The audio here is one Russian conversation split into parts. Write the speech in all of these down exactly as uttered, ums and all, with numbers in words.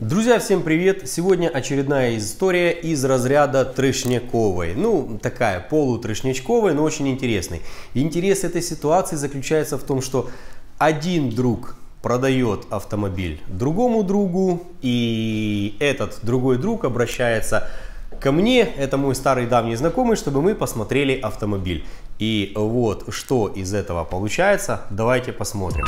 Друзья, всем привет! Сегодня очередная история из разряда трешняковой. Ну, такая полутрешнячковая, но очень интересной. Интерес этой ситуации заключается в том, что один друг продает автомобиль другому другу, и этот другой друг обращается ко мне, это мой старый давний знакомый, чтобы мы посмотрели автомобиль. И вот что из этого получается, давайте посмотрим.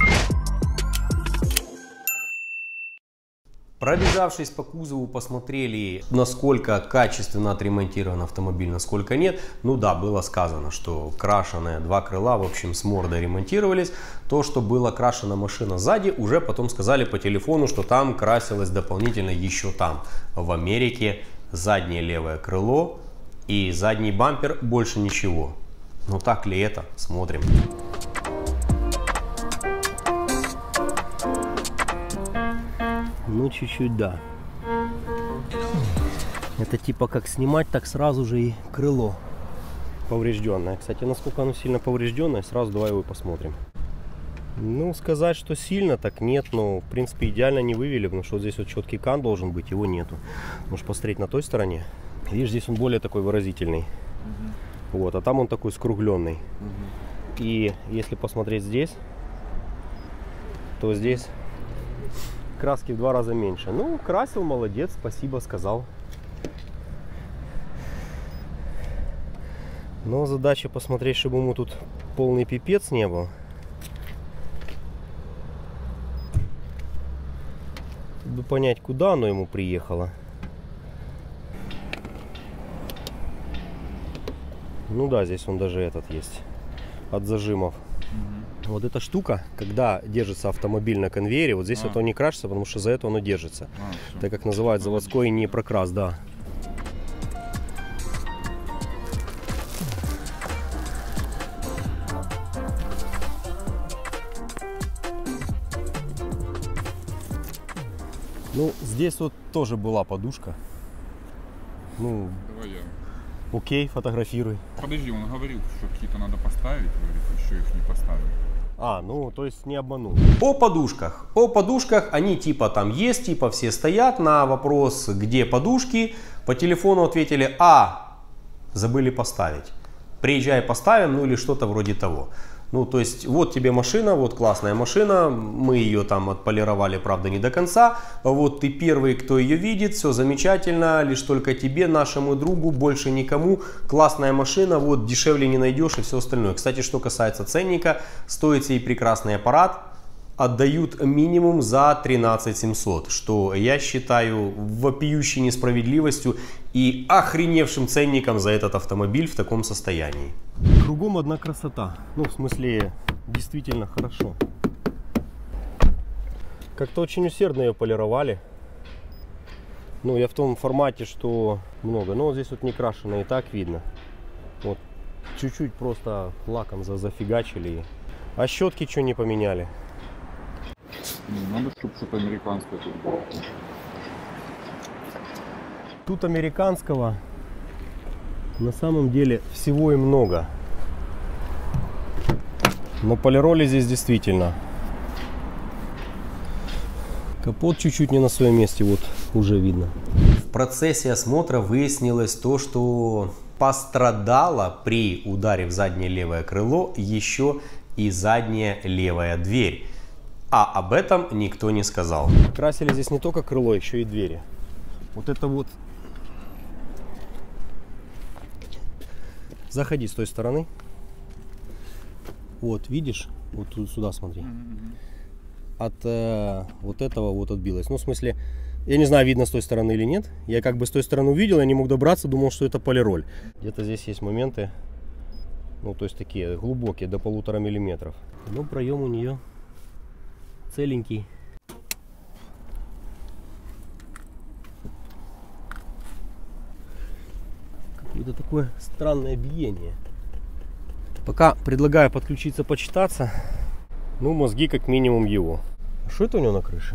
Пробежавшись по кузову, посмотрели, насколько качественно отремонтирован автомобиль, насколько нет. Ну да, было сказано, что крашеные два крыла, в общем, с мордой ремонтировались. То, что была крашена машина сзади, уже потом сказали по телефону, что там красилось дополнительно еще там, в Америке, заднее левое крыло и задний бампер, больше ничего. Но так ли это? Смотрим. Ну, чуть-чуть, да. Это типа как снимать, так сразу же и крыло поврежденное. Кстати, насколько оно сильно поврежденное, сразу давай его посмотрим. Ну, сказать, что сильно, так нет, но, в принципе, идеально не вывели, потому что вот здесь вот четкий кан должен быть, его нету. Можешь посмотреть на той стороне. Видишь, здесь он более такой выразительный. Угу. Вот, а там он такой скругленный. Угу. И если посмотреть здесь, то здесь краски в два раза меньше. Ну, красил, молодец, спасибо, сказал. Но задача посмотреть, чтобы ему тут полный пипец не был. Чтобы понять, куда оно ему приехало. Ну да, здесь он даже этот есть, от зажимов. Вот эта штука, когда держится автомобиль на конвейере, вот здесь а. вот он не крашится, потому что за это оно держится. А, так как называют заводской не прокрас, да. Ну, здесь вот тоже была подушка. Ну, давай я. Окей, фотографируй. Подожди, он говорил, что какие-то надо поставить, говорит, еще их не поставил. А, ну, то есть не обманул. О подушках. О подушках, они типа там есть, типа все стоят. На вопрос, где подушки, по телефону ответили: а, забыли поставить. Приезжай, поставим, ну или что-то вроде того. Ну, то есть, вот тебе машина, вот классная машина, мы ее там отполировали, правда, не до конца. Вот ты первый, кто ее видит, все замечательно, лишь только тебе, нашему другу, больше никому. Классная машина, вот дешевле не найдешь и все остальное. Кстати, что касается ценника, стоит сей прекрасный аппарат отдают минимум за тринадцать семьсот, что я считаю вопиющей несправедливостью и охреневшим ценником за этот автомобиль в таком состоянии. Кругом одна красота, ну в смысле действительно хорошо. Как-то очень усердно ее полировали. Ну я в том формате, что много, но вот здесь вот не крашено и так видно. Вот чуть-чуть просто лаком зафигачили. А щетки что не поменяли? Надо, чтобы что-то американское тут было. Тут американского на самом деле всего и много. Но полироли здесь действительно. Капот чуть-чуть не на своем месте, вот уже видно. В процессе осмотра выяснилось то, что пострадала при ударе в заднее левое крыло еще и задняя левая дверь. А об этом никто не сказал. Красили здесь не только крыло, еще и двери. Вот это вот. Заходи с той стороны. Вот, видишь? Вот тут, сюда смотри. От э, вот этого вот отбилось. Ну, в смысле, я не знаю, видно с той стороны или нет. Я как бы с той стороны увидел, я не мог добраться, думал, что это полироль. Где-то здесь есть моменты, ну, то есть такие глубокие, до полутора миллиметров. Но проем у нее целенький. Какое-то такое странное биение. Пока предлагаю подключиться, почитаться. Ну, мозги как минимум его. А что это у него на крыше?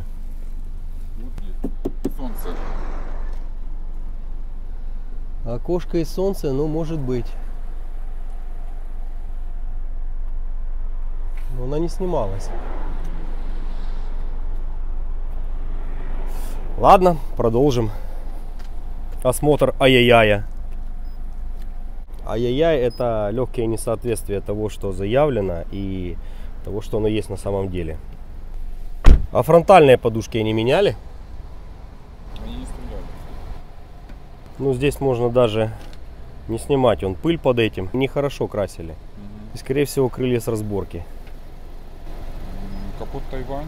Вот солнце. Окошко и солнце, ну, может быть. Но она не снималась. Ладно, продолжим осмотр ай-яй-яя. Ай-яй-яй — это легкое несоответствие того, что заявлено, и того, что оно есть на самом деле. А фронтальные подушки они меняли? Они не стреляли. Ну, здесь можно даже не снимать, он пыль под этим. Нехорошо красили. Угу. И, скорее всего, крылья с разборки. Капот Тайвань.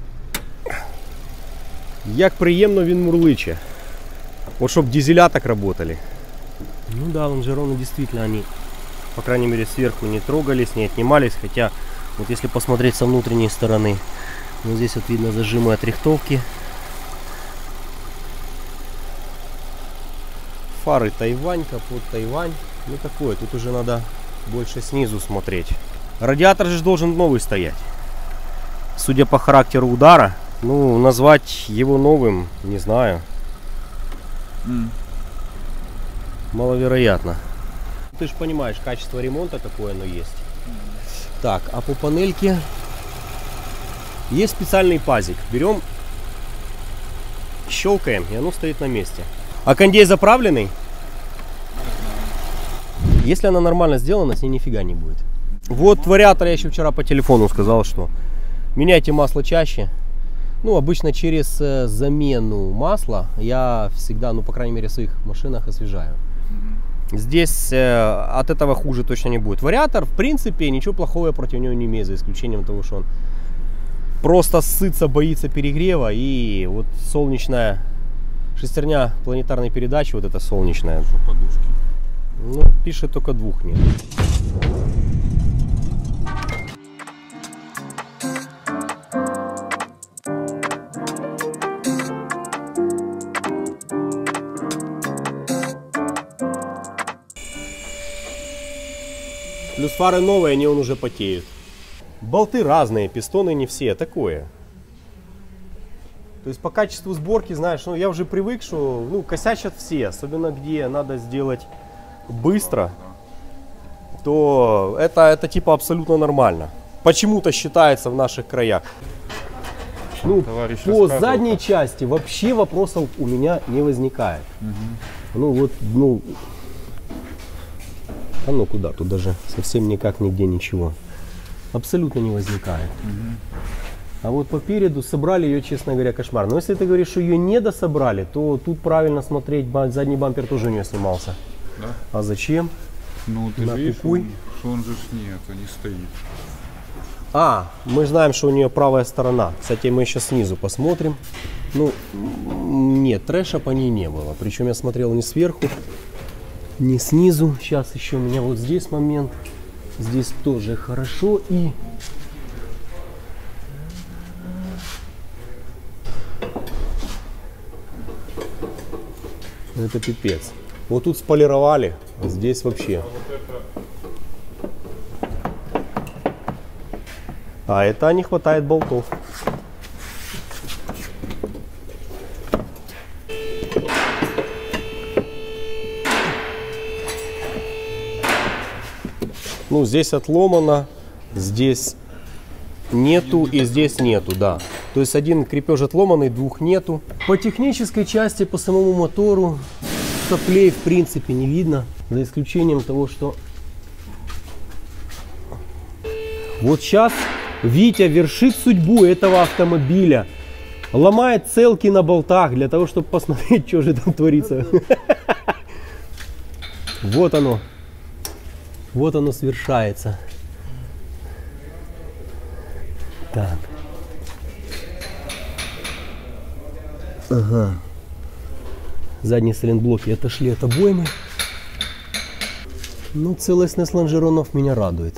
Як приємно він мурличе. Вот чтоб дизеля так работали. Ну да, лонжероны действительно они, по крайней мере, сверху не трогались, не отнимались. Хотя, вот если посмотреть со внутренней стороны, вот здесь вот видно зажимы отрихтовки. Фары Тайвань, капот Тайвань. Ну такое, тут уже надо больше снизу смотреть. Радиатор же должен новый стоять. Судя по характеру удара, ну, назвать его новым, не знаю. Mm. Маловероятно. Ты же понимаешь, качество ремонта какое оно есть. Mm. Так, а по панельке есть специальный пазик. Берем, щелкаем, и оно стоит на месте. А кондей заправленный? Mm. Если она нормально сделана, с ней нифига не будет. Вот вариатор, я еще вчера по телефону сказал, что меняйте масло чаще. Ну, обычно через э, замену масла я всегда, ну, по крайней мере, в своих машинах освежаю. Mm-hmm. Здесь э, от этого хуже точно не будет. Вариатор, в принципе, ничего плохого я против него не имею, за исключением того, что он просто ссыться, боится перегрева. И вот солнечная шестерня планетарной передачи, вот эта солнечная. Что, подушки? Ну, пишет, только двух нет. Плюс фары новые, они он уже потеют. Болты разные, пистоны не все, такое. То есть по качеству сборки, знаешь, ну я уже привык, что ну, косячат все. Особенно где надо сделать быстро, то это, это типа абсолютно нормально. Почему-то считается в наших краях. Ну, Товарищ по задней части вообще вопросов у меня не возникает. Угу. Ну вот, ну... А ну куда? Тут даже совсем никак нигде ничего. Абсолютно не возникает. Угу. А вот по переду собрали ее, честно говоря, кошмар. Но если ты говоришь, что ее не дособрали, то тут правильно смотреть, задний бампер тоже у нее снимался. Да? А зачем? Ну ты же видишь, он, что он же нет, не стоит. А, мы знаем, что у нее правая сторона. Кстати, мы сейчас снизу посмотрим. Ну, нет, трэша по ней не было. Причем я смотрел не сверху, не снизу. Сейчас еще у меня вот здесь момент. Здесь тоже хорошо. И это пипец. Вот тут сполировали, а здесь вообще. А это не хватает болтов. Ну, здесь отломано, здесь нету и здесь нету, да. То есть один крепеж отломанный, двух нету. По технической части, по самому мотору, соплей в принципе не видно. За исключением того, что вот сейчас Витя вершит судьбу этого автомобиля. Ломает целки на болтах для того, чтобы посмотреть, что же там творится. Вот оно. Вот оно свершается. Так. Ага. Задние сайлентблоки отошли от обоймы. Ну, целостность лонжеронов меня радует.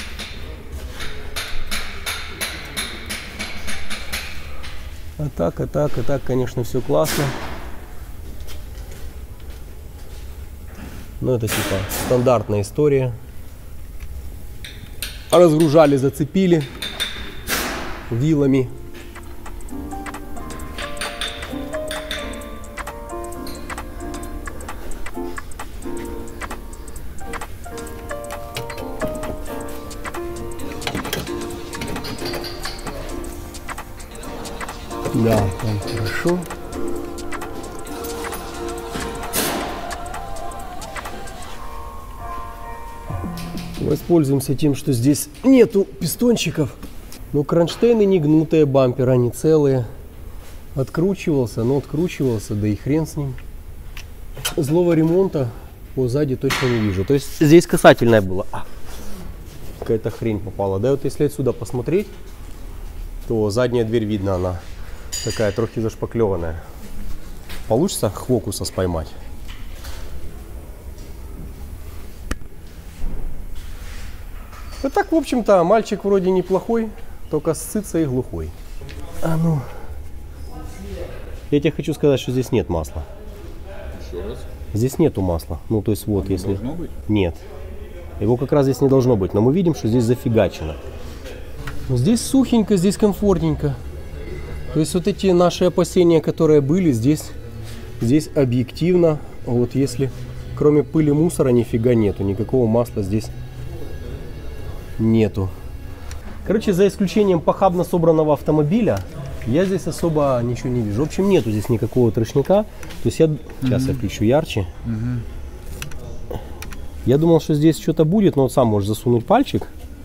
А так, а так, а так, конечно, все классно. Ну, это типа стандартная история. Разгружали, зацепили вилами. Да, там хорошо. Воспользуемся тем, что здесь нету пистончиков. Но кронштейны не гнутые, бамперы они целые. Откручивался, но откручивался, да и хрен с ним. Злого ремонта по сзади точно не вижу. То есть здесь касательная была. А, какая-то хрень попала. Да, вот если отсюда посмотреть, то задняя дверь видно, она такая трохи зашпаклеванная. Получится хвокуса споймать? Ну так, в общем-то, мальчик вроде неплохой, только ссытся и глухой. А ну... Я тебе хочу сказать, что здесь нет масла. Еще раз. Здесь нету масла. Ну, то есть вот, Оно если... должно быть? Нет. Его как раз здесь не должно быть. Но мы видим, что здесь зафигачено. Но здесь сухенько, здесь комфортненько. То есть вот эти наши опасения, которые были, здесь, здесь объективно, вот если кроме пыли, мусора нифига нету. Никакого масла здесь нету. Короче, за исключением похабно собранного автомобиля, я здесь особо ничего не вижу. В общем, нету здесь никакого трешника. То есть я... Сейчас mm-hmm. я включу ярче. Mm-hmm. Я думал, что здесь что-то будет, но вот сам можешь засунуть пальчик.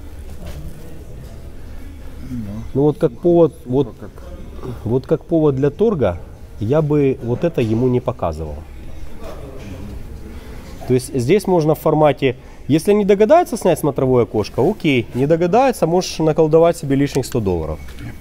Mm-hmm. Ну вот как повод... Вот, как... вот как повод для торга, я бы вот это ему не показывал. Mm-hmm. То есть здесь можно в формате... Если не догадается снять смотровое окошко, окей. Не догадается, можешь наколдовать себе лишних сто долларов.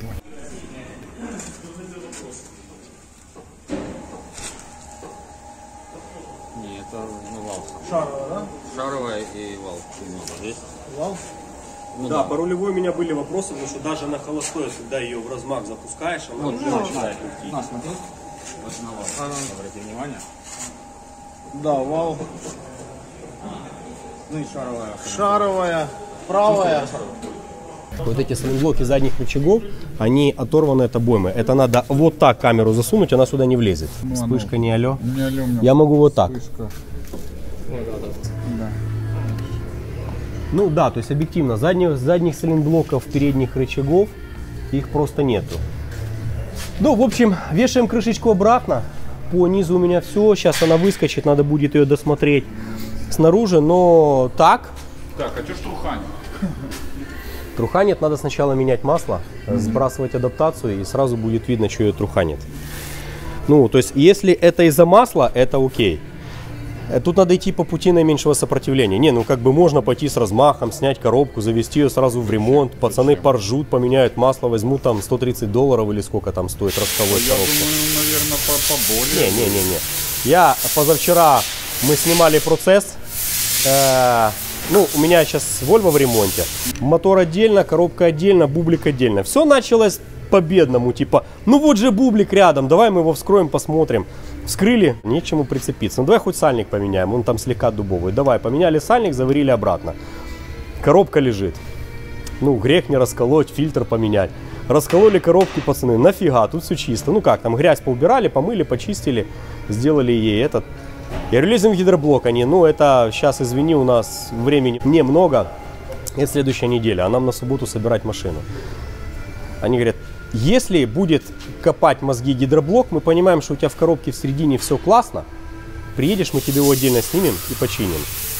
Шаровая, да? Шаровая и вал. Здесь вал? Ну, да, да, по рулевой у меня были вопросы, потому что даже на холостой, когда ее в размах запускаешь, она вот, уже ну, начинает идти. На, смотри. Вот на вал. А, обрати внимание. Да, вал. Ну и шаровая. Шаровая, правая. Вот эти сайлентблоки задних рычагов, они оторваны от обоймы. Это надо вот так камеру засунуть, она сюда не влезет. Ну, вспышка не алло. Не алло, я могу вот так. Вспышка. Да. Ну да, то есть объективно, задних, задних сайлентблоков, передних рычагов, их просто нету. Ну, в общем, вешаем крышечку обратно. По низу у меня все, сейчас она выскочит, надо будет ее досмотреть снаружи, но так. Так, а что ж труханит? Труханит, надо сначала менять масло, mm-hmm. сбрасывать адаптацию, и сразу будет видно, что ее труханит. Ну, то есть, если это из-за масла, это окей. Тут надо идти по пути наименьшего сопротивления. Не, ну как бы можно пойти с размахом, снять коробку, завести ее сразу в ремонт. Пацаны поржут, поменяют масло, возьмут там сто тридцать долларов или сколько там стоит расколоть Я коробку. думаю, наверное, поболее. Не, не, не, не. Я позавчера, мы снимали процесс. Э, ну, у меня сейчас Volvo в ремонте. Мотор отдельно, коробка отдельно, бублик отдельно. Все началось по-бедному, типа, ну вот же бублик рядом, давай мы его вскроем, посмотрим. Вскрыли, нечему прицепиться. Ну давай хоть сальник поменяем, он там слегка дубовый. Давай, поменяли сальник, заварили обратно. Коробка лежит. Ну, грех не расколоть, фильтр поменять. Раскололи коробки, пацаны, нафига, тут все чисто. Ну как, там грязь поубирали, помыли, почистили, сделали ей этот. И релизим гидроблок они, ну это, сейчас, извини, у нас времени немного. Это следующая неделя, а нам на субботу собирать машину. Они говорят, если будет копать мозги гидроблок, мы понимаем, что у тебя в коробке в середине все классно, приедешь, мы тебе его отдельно снимем и починим.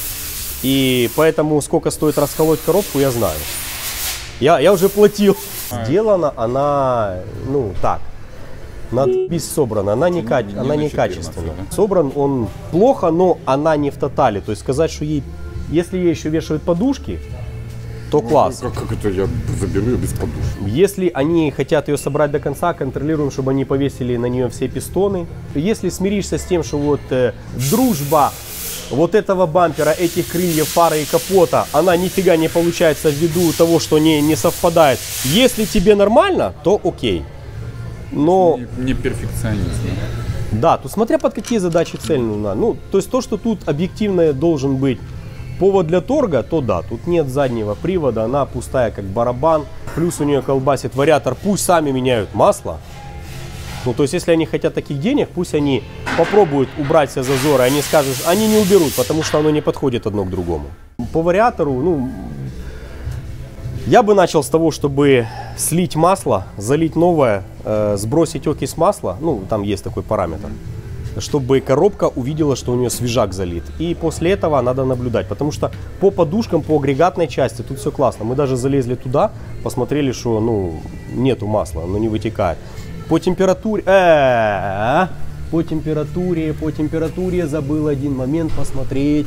И поэтому сколько стоит расколоть коробку, я знаю. Я, я уже платил. Сделана она, ну так, надпись собрана, она, не, не, она не некачественная. Да? Собран он плохо, но она не в тотале. То есть сказать, что ей, если ей еще вешают подушки, то класс. Как, как это я заберу ее без подушки? Если они хотят ее собрать до конца, контролируем, чтобы они повесили на нее все пистоны. Если смиришься с тем, что вот э, дружба вот этого бампера, этих крыльев, фары и капота, она нифига не получается ввиду того, что не, не совпадает. Если тебе нормально, то окей. Но... Не, не перфекционист. Да, тут смотря под какие задачи цель нужна. Ну, то есть то, что тут объективно должен быть повод для торга, то да, тут нет заднего привода, она пустая как барабан, плюс у нее колбасит вариатор, пусть сами меняют масло. Ну, то есть, если они хотят таких денег, пусть они попробуют убрать все зазоры, они скажут, они не уберут, потому что оно не подходит одно к другому. По вариатору, ну, я бы начал с того, чтобы слить масло, залить новое, э, сбросить окись масла, ну там есть такой параметр, чтобы коробка увидела, что у нее свежак залит. И после этого надо наблюдать, потому что по подушкам, по агрегатной части тут все классно. Мы даже залезли туда, посмотрели, что ну, нету масла, оно не вытекает. По температуре, э-э-э, по температуре, по температуре забыл один момент посмотреть.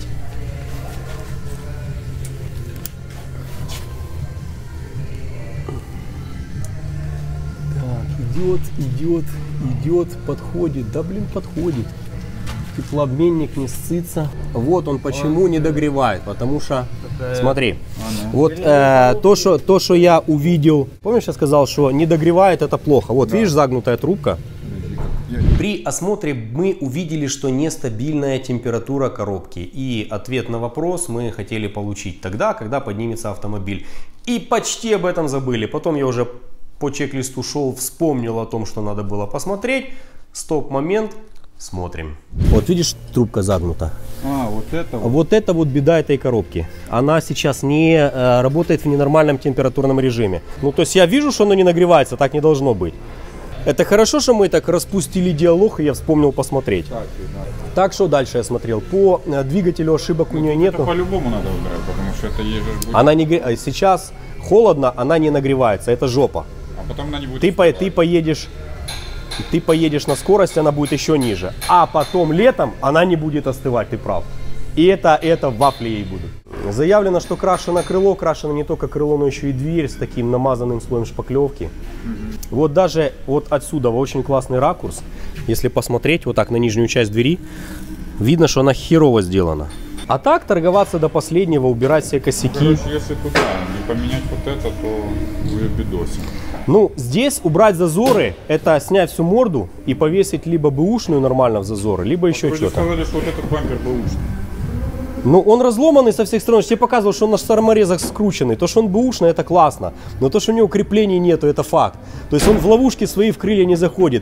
Идет, идет, идет, подходит. Да блин, подходит. Теплообменник не ссытся. Вот он почему не догревает. Потому что, смотри, вот э, то, что, то, что я увидел. Помнишь, я сказал, что не догревает, это плохо. Вот да. Видишь, загнутая трубка. При осмотре мы увидели, что нестабильная температура коробки. И ответ на вопрос мы хотели получить тогда, когда поднимется автомобиль. И почти об этом забыли. Потом я уже по чек-листу шел, вспомнил о том, что надо было посмотреть. Стоп-момент. Смотрим. Вот видишь, трубка загнута. А, вот это вот. Вот это вот беда этой коробки. Она сейчас не э, работает в ненормальном температурном режиме. Ну, то есть я вижу, что оно не нагревается, так не должно быть. Это хорошо, что мы так распустили диалог, и я вспомнил посмотреть. Так, да. Так, что дальше я смотрел? По э, двигателю ошибок ну, у нее нету. По-любому надо убирать, потому что это ей же будет... Она не гре... Сейчас холодно, она не нагревается, это жопа. А потом она не будет... Ты, по... ты поедешь... Ты поедешь на скорость, она будет еще ниже. А потом летом она не будет остывать, ты прав. И это, это вафли ей будут. Заявлено, что крашено крыло. Крашено не только крыло, но еще и дверь с таким намазанным слоем шпаклевки. Mm-hmm. Вот даже вот отсюда очень классный ракурс. Если посмотреть вот так на нижнюю часть двери, видно, что она херово сделана. А так торговаться до последнего, убирать все косяки. Короче, если туда не поменять вот это, то будет бедосик. Ну, здесь убрать зазоры, это снять всю морду и повесить либо бэушную нормально в зазоры, либо еще вот что-то. Вы сказали, что вот этот бампер бэушный. Ну, он разломанный со всех сторон. Я тебе показывал, что он на саморезах скрученный. То, что он бэушный, это классно. Но то, что у него креплений нету, это факт. То есть он в ловушки свои в крылья не заходит.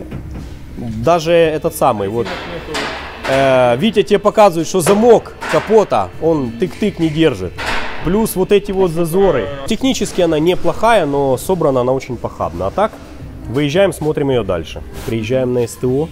Даже этот самый, вот. Э, Витя тебе показывает, что замок капота, он тык-тык не держит. Плюс вот эти вот зазоры. Технически она неплохая, но собрана она очень похабно. А так, выезжаем, смотрим ее дальше. Приезжаем на СТО.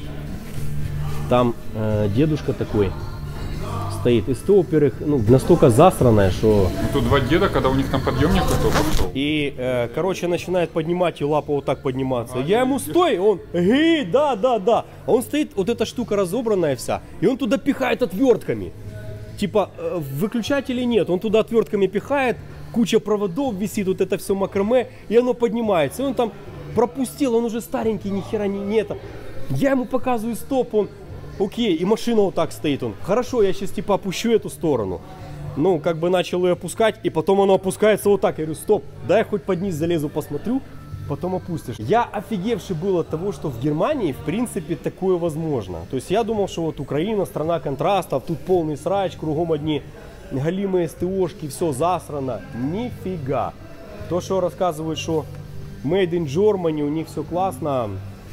Там э, дедушка такой стоит. СТО, во-первых, ну, настолько засранное, что... Ну, тут два деда, когда у них там подъемник кто пошел. И, э, короче, начинает поднимать, и лапа вот так подниматься. А, я ему стой, он, эй, да, да, да. А он стоит, вот эта штука разобранная вся, и он туда пихает отвертками. Типа, э, выключателей нет, он туда отвертками пихает, куча проводов висит, вот это все макраме, и оно поднимается. И он там пропустил, он уже старенький, ни хера не, нет. Я ему показываю стоп, он... Окей, и машина вот так стоит, он, хорошо, я сейчас типа опущу эту сторону. Ну, как бы начал ее опускать, и потом оно опускается вот так. Я говорю, стоп, дай я хоть под низ залезу, посмотрю, потом опустишь. Я офигевший был от того, что в Германии, в принципе, такое возможно. То есть я думал, что вот Украина, страна контрастов, тут полный срач, кругом одни галимые СТОшки, все засрано. Нифига. То, что рассказывают, что Made in Germany, у них все классно.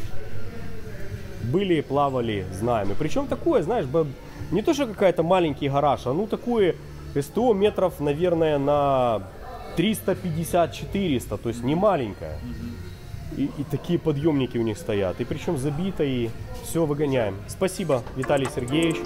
Были, плавали, знаем. И причем такое, знаешь, не то, что какая-то маленький гараж, а ну такое СТО метров, наверное, на триста пятьдесят - четыреста, то есть не маленькое. И, и такие подъемники у них стоят. И причем забито, и все, выгоняем. Спасибо, Виталий Сергеевич.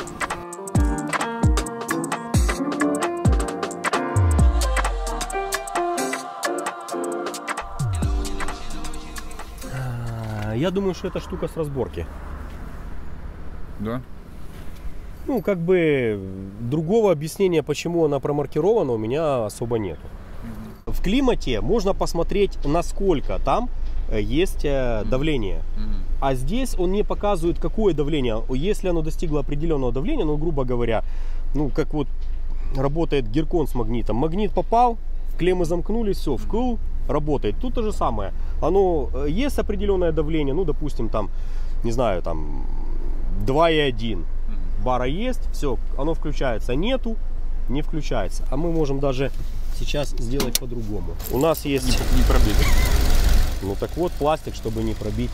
Я думаю, что это штука с разборки. Да? Ну, как бы другого объяснения, почему она промаркирована, у меня особо нету. Угу. В климате можно посмотреть, насколько там есть давление. Угу. А здесь он не показывает, какое давление. Если оно достигло определенного давления, ну, грубо говоря, ну, как вот работает гиркон с магнитом. Магнит попал, клеммы замкнулись, все, вкл, работает. Тут то же самое. Оно есть определенное давление, ну, допустим, там, не знаю, там два и один бара есть, все, оно включается. Нету, не включается. А мы можем даже сейчас сделать по-другому. У нас есть... Не, не пробить. Ну так вот, пластик, чтобы не пробить.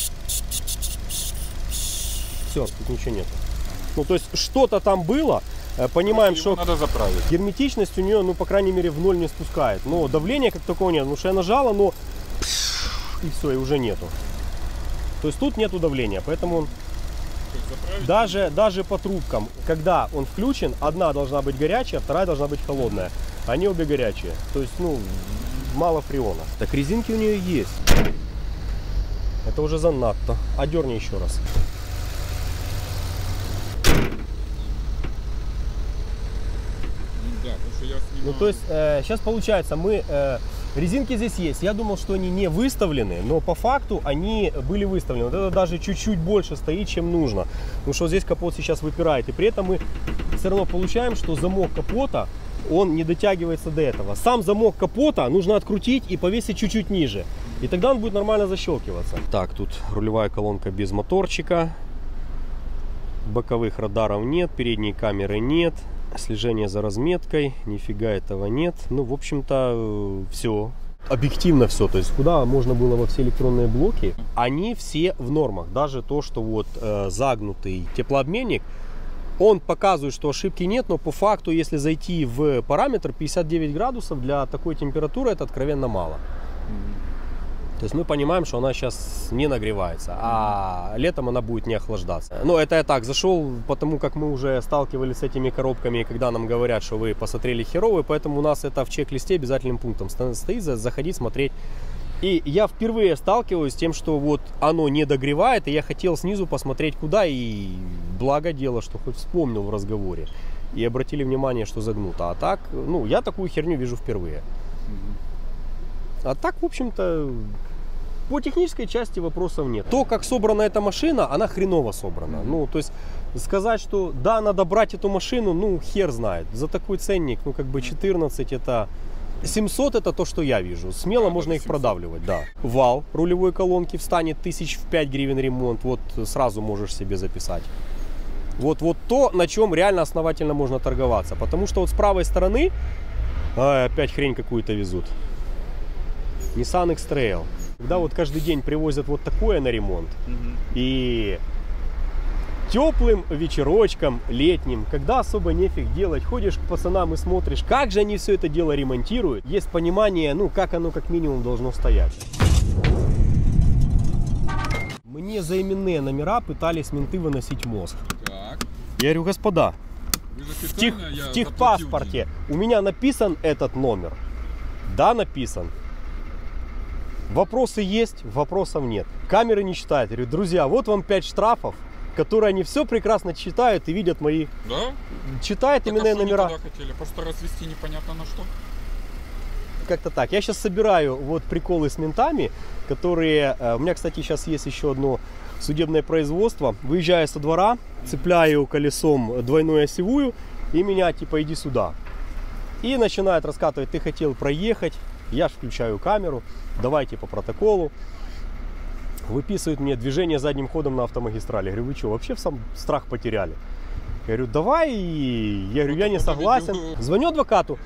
Все, тут ничего нет. Ну, то есть что-то там было, Понимаем, Его что надо заправить. герметичность у нее, ну, по крайней мере, в ноль не спускает. Но давления как такого нет. Потому что я нажала, но и все, и уже нету. То есть тут нету давления, поэтому он даже, даже по трубкам, когда он включен, одна должна быть горячая, вторая должна быть холодная. Они обе горячие. То есть, ну, мало фреона. Так резинки у нее есть. Это уже занадто. Одерни еще раз. Да, потому что я снимаю... Ну, то есть, э, сейчас получается, мы... Э, резинки здесь есть. Я думал, что они не выставлены, но по факту они были выставлены. Вот это даже чуть-чуть больше стоит, чем нужно. Потому что здесь капот сейчас выпирает. И при этом мы все равно получаем, что замок капота, он не дотягивается до этого. Сам замок капота нужно открутить и повесить чуть-чуть ниже. И тогда он будет нормально защелкиваться. Так, тут рулевая колонка без моторчика. Боковых радаров нет, передней камеры нет. Слежение за разметкой, нифига этого нет. Ну, в общем-то, все. Объективно все. То есть, куда можно было во все электронные блоки, они все в нормах. Даже то, что вот э, загнутый теплообменник, он показывает, что ошибки нет, но по факту, если зайти в параметр пятьдесят девять градусов, для такой температуры это откровенно мало. То есть мы понимаем, что она сейчас не нагревается, а летом она будет не охлаждаться. Но это я так зашел, потому как мы уже сталкивались с этими коробками, когда нам говорят, что вы посмотрели херовый, поэтому у нас это в чек-листе обязательным пунктом стоит, заходить, смотреть. И я впервые сталкиваюсь с тем, что вот оно не догревает, и я хотел снизу посмотреть куда, и благо дело, что хоть вспомнил в разговоре. И обратили внимание, что загнуто. А так, ну, я такую херню вижу впервые. А так, в общем-то, по технической части вопросов нет. То, как собрана эта машина, она хреново собрана. Ну, то есть, сказать, что да, надо брать эту машину, ну, хер знает. За такой ценник, ну, как бы четырнадцать это... семьсот это то, что я вижу. Смело можно их продавливать, да. Вал рулевой колонки встанет тысяч в пять гривен ремонт. Вот сразу можешь себе записать. Вот, вот то, на чем реально основательно можно торговаться. Потому что вот с правой стороны а, опять хрень какую-то везут. Nissan X-Trail. Когда вот каждый день привозят вот такое на ремонт. И теплым вечерочком, летним, когда особо нефиг делать, ходишь к пацанам и смотришь, как же они все это дело ремонтируют. Есть понимание, ну, как оно как минимум должно стоять. Мне за именные номера пытались менты выносить мозг. Так. Я говорю, господа, в, тех, в техпаспорте у меня написан этот номер. Да, написан. Вопросы есть, вопросов нет. Камеры не читают. Я говорю, друзья, вот вам пять штрафов, которые они все прекрасно читают и видят мои. Да? Читают Так именные а что номера. они хотели? Просто развести непонятно на что? Как-то так. Я сейчас собираю вот приколы с ментами, которые... У меня, кстати, сейчас есть еще одно судебное производство. Выезжаю со двора, цепляю колесом двойную осевую и меня типа иди сюда. И начинают раскатывать, ты хотел проехать. Я ж включаю камеру, давайте по протоколу. Выписывают мне движение задним ходом на автомагистрали. Я говорю, вы что, вообще сам страх потеряли? Я говорю, давай. Я говорю, я не согласен. Звоню адвокату.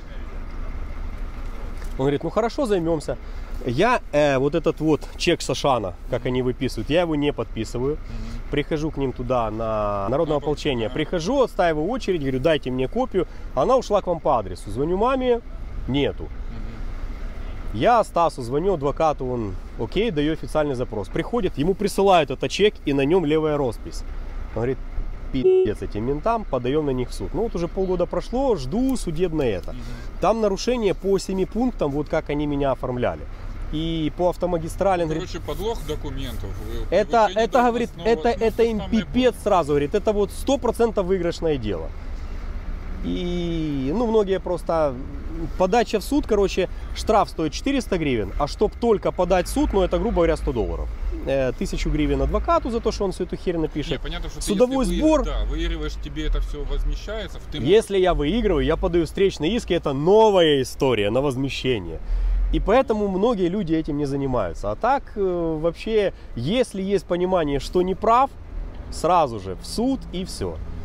Он говорит, ну хорошо, займемся. Я э, вот этот вот чек Сашана, как они выписывают, я его не подписываю. Прихожу к ним туда на народное ополчение. Прихожу, отстаиваю очередь, говорю, дайте мне копию. Она ушла к вам по адресу. Звоню маме, нету. Я Стасу звоню, адвокату, он окей, даю официальный запрос. Приходит, ему присылают этот чек и на нем левая роспись. Он говорит, пиздец этим ментам, подаем на них в суд. Ну вот уже полгода прошло, жду судебное это. Там нарушение по семи пунктам, вот как они меня оформляли. И по автомагистрали... Короче, подлог документов. Это, это говорит, это, это им пипец сразу, говорит, это вот сто процентов выигрышное дело. И, ну, многие просто... Подача в суд, короче, штраф стоит четыреста гривен, а чтоб только подать в суд, ну, это, грубо говоря, сто долларов. Э, тысячу гривен адвокату за то, что он всю эту херь напишет. Не, понятно, что судовой ты, сбор. Да, выигрываешь, тебе это все возмещается. Ты если можешь... я выигрываю, я подаю встречный иск, и это новая история на возмещение. И поэтому многие люди этим не занимаются. А так, э, вообще, если есть понимание, что не прав, сразу же в суд и все.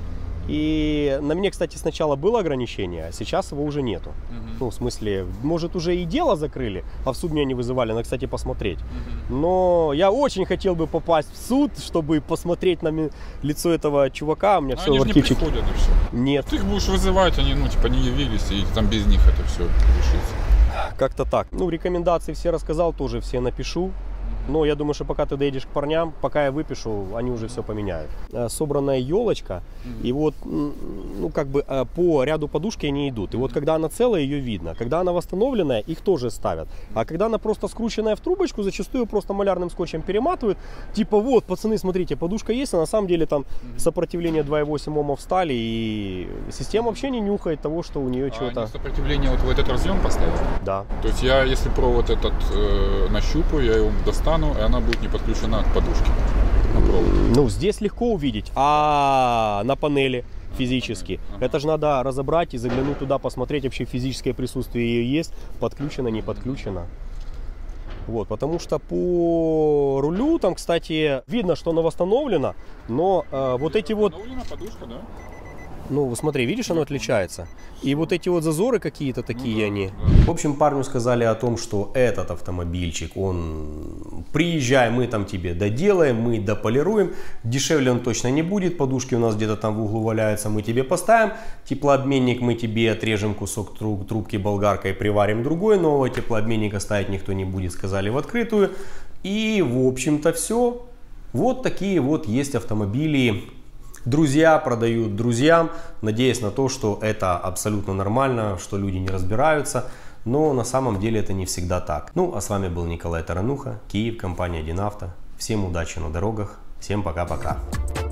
И на мне, кстати, сначала было ограничение, а сейчас его уже нету. Угу. Ну, в смысле, может, уже и дело закрыли, а в суд меня не вызывали, надо, кстати, посмотреть. Угу. Но я очень хотел бы попасть в суд, чтобы посмотреть на лицо этого чувака. У меня а все они в архивчике. Не приходят, и все. Нет. Ты их будешь вызывать, они, ну, типа, не явились, и там без них это все решится. Как-то так. Ну, рекомендации все рассказал, тоже все напишу. Но я думаю, что пока ты доедешь к парням, пока я выпишу, они уже все поменяют. Собранная елочка, mm-hmm. и вот, ну, как бы по ряду подушки они идут. И вот когда она целая, ее видно. Когда она восстановленная, их тоже ставят. А когда она просто скрученная в трубочку, зачастую просто малярным скотчем перематывают. Типа, вот, пацаны, смотрите, подушка есть, а на самом деле там mm-hmm. сопротивление два и восемь омов стали, и система вообще не нюхает того, что у нее а что-то... сопротивление вот в этот разъем поставил? Да. То есть я, если провод этот э, нащупаю, я его достану, и она будет не подключена к подушке на провод. Ну, здесь легко увидеть, а на панели физически. Ага. Это же надо разобрать и заглянуть туда, посмотреть, вообще физическое присутствие ее есть, подключено, не подключено. Вот, потому что по рулю там, кстати, видно, что она восстановлена, но э, вот эти вот... подушка, да? Ну, смотри, видишь, оно отличается. И вот эти вот зазоры какие-то такие, ну, да, они. Да. В общем, парню сказали о том, что этот автомобильчик, он, приезжай, мы там тебе доделаем, мы дополируем. Дешевле он точно не будет, подушки у нас где-то там в углу валяются, мы тебе поставим. Теплообменник мы тебе отрежем кусок трубки болгаркой, приварим другой. Нового теплообменника ставить никто не будет, сказали в открытую. И, в общем-то, все. Вот такие вот есть автомобили. Друзья продают друзьям, надеясь на то, что это абсолютно нормально, что люди не разбираются. Но на самом деле это не всегда так. Ну, а с вами был Николай Тарануха, Киев, компания Динавто. Всем удачи на дорогах, всем пока-пока.